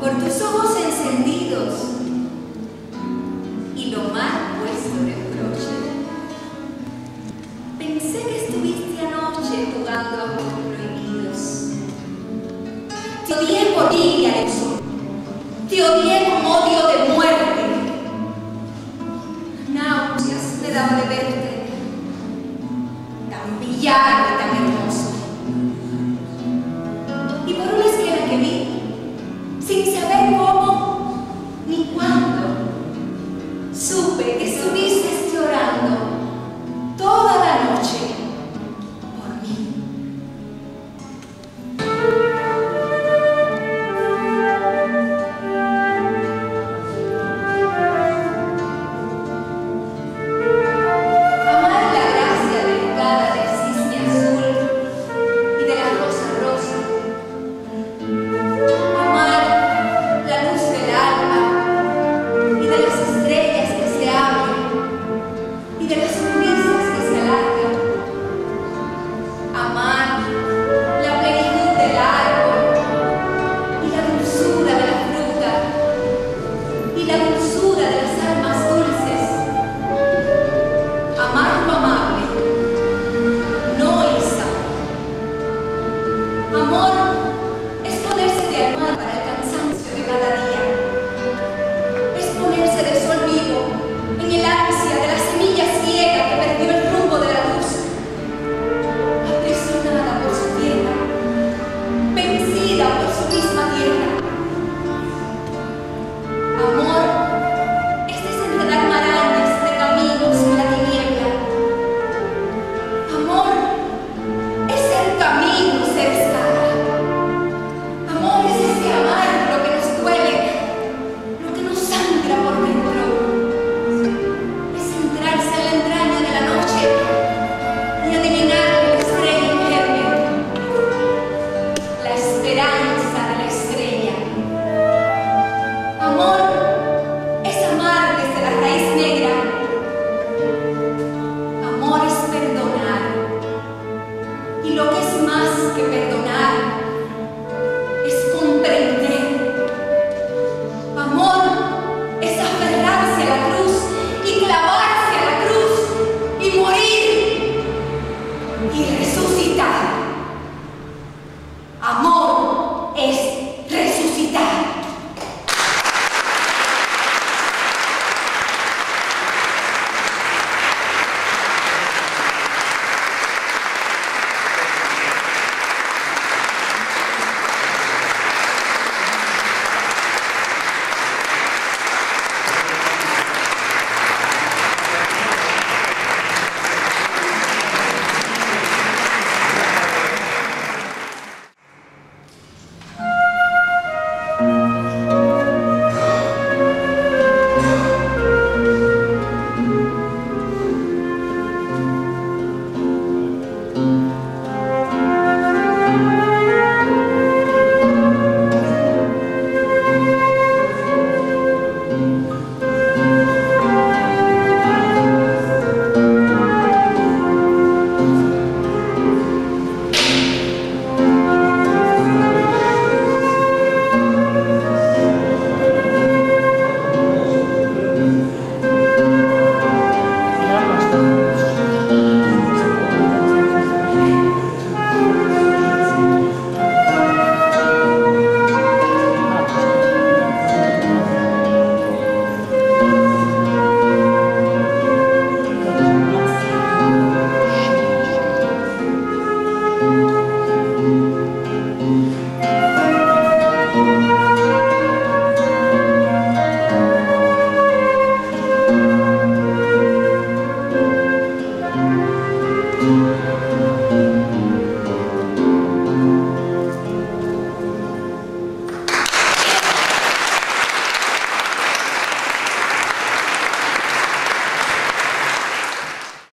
por tus ojos encendidos y lo mal puesto reproche. Pensé que estuviste anoche jugando a juegos prohibidos. Te odié por ti, Alexo. Te odié con odio de muerte. Náuseas me daba de verte, tan villano y tan hermoso. Y por una esquina que vi, sin saber cómo ni cuándo, supe que estuviste llorando toda la noche por mí. Amar la gracia delicada del cisne azul y de la rosa rosa. Amar la luz del alba y de las estrellas que se abren y de las sonrisas que se alargan. Amar la plenitud del árbol y la dulzura de la fruta y la dulzura de las almas dulces. Amar lo amable no es amor. Amor es ponerse de almohada para el cansancio de cada día. Es ponerse de sol vivo en el ansia de la semilla ciega que perdió el rumbo de la luz, aprisionada por su tierra, vencida por su misma tierra. Amor es desenredar marañas de caminos en la tiniebla. Amor es ser camino, ser escala. Amor es ese amar lo que nos duele, lo que nos sangra por dentro. Es entrarse en la entraña de la noche y adivinar la estrella en germen, la esperanza de la estrella. Amor es amar desde la raíz negra. Amor es perdonar, y lo que es más que perdonar,